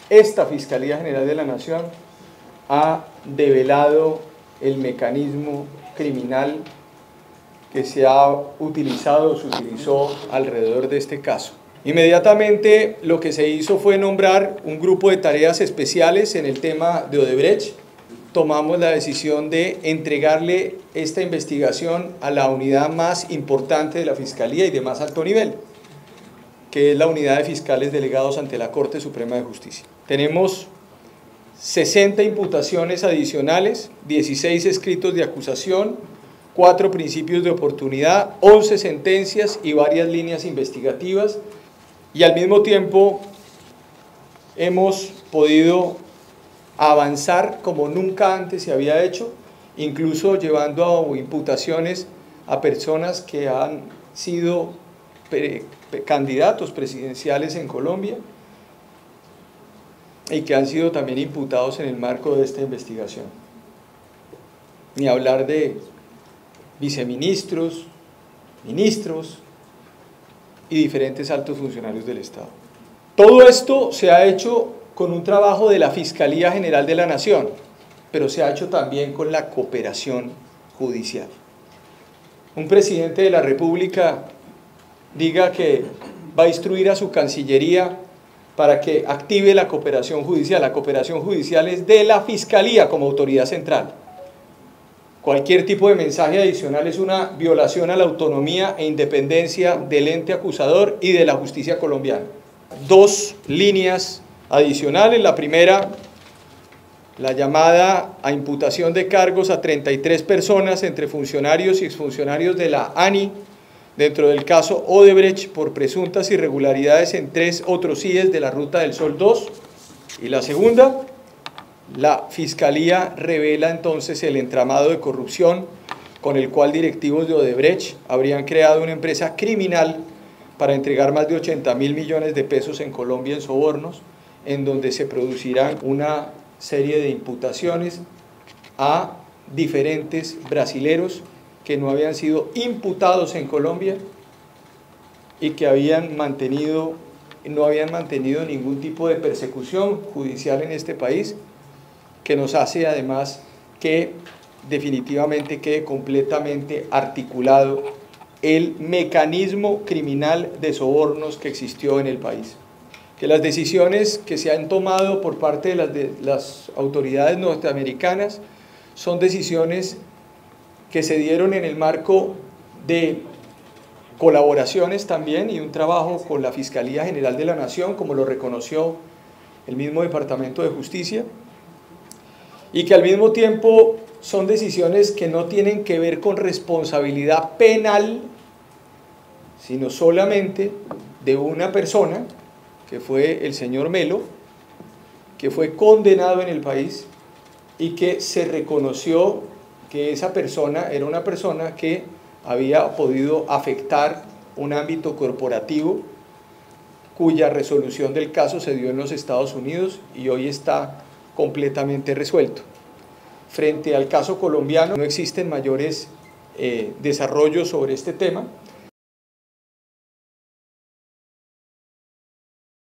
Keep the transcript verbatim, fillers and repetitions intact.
esta Fiscalía General de la Nación ha develado el mecanismo criminal que se ha utilizado o se utilizó alrededor de este caso. Inmediatamente lo que se hizo fue nombrar un grupo de tareas especiales en el tema de Odebrecht. Tomamos la decisión de entregarle esta investigación a la unidad más importante de la Fiscalía y de más alto nivel, que es la unidad de fiscales delegados ante la Corte Suprema de Justicia. Tenemos sesenta imputaciones adicionales, dieciséis escritos de acusación, cuatro principios de oportunidad, once sentencias y varias líneas investigativas, y al mismo tiempo hemos podido avanzar como nunca antes se había hecho, incluso llevando a imputaciones a personas que han sido pre candidatos presidenciales en Colombia y que han sido también imputados en el marco de esta investigación. Ni hablar de viceministros, ministros y diferentes altos funcionarios del Estado. Todo esto se ha hecho con un trabajo de la Fiscalía General de la Nación, pero se ha hecho también con la cooperación judicial. Un presidente de la República diga que va a instruir a su Cancillería para que active la cooperación judicial. La cooperación judicial es de la Fiscalía como autoridad central. Cualquier tipo de mensaje adicional es una violación a la autonomía e independencia del ente acusador y de la justicia colombiana. Dos líneas adicionales. La primera, la llamada a imputación de cargos a treinta y tres personas entre funcionarios y exfuncionarios de la A N I dentro del caso Odebrecht por presuntas irregularidades en tres otros C I E S de la Ruta del Sol dos. Y la segunda, la Fiscalía revela entonces el entramado de corrupción con el cual directivos de Odebrecht habrían creado una empresa criminal para entregar más de ochenta mil millones de pesos en Colombia en sobornos, en donde se producirán una serie de imputaciones a diferentes brasileros que no habían sido imputados en Colombia y que habían mantenido, no habían mantenido ningún tipo de persecución judicial en este país, que nos hace además que definitivamente quede completamente articulado el mecanismo criminal de sobornos que existió en el país. Que las decisiones que se han tomado por parte de las, de las autoridades norteamericanas son decisiones que se dieron en el marco de colaboraciones también y un trabajo con la Fiscalía General de la Nación, como lo reconoció el mismo Departamento de Justicia, y que al mismo tiempo son decisiones que no tienen que ver con responsabilidad penal, sino solamente de una persona, que fue el señor Melo, que fue condenado en el país y que se reconoció que esa persona era una persona que había podido afectar un ámbito corporativo cuya resolución del caso se dio en los Estados Unidos y hoy está completamente resuelto. Frente al caso colombiano no existen mayores eh, desarrollos sobre este tema.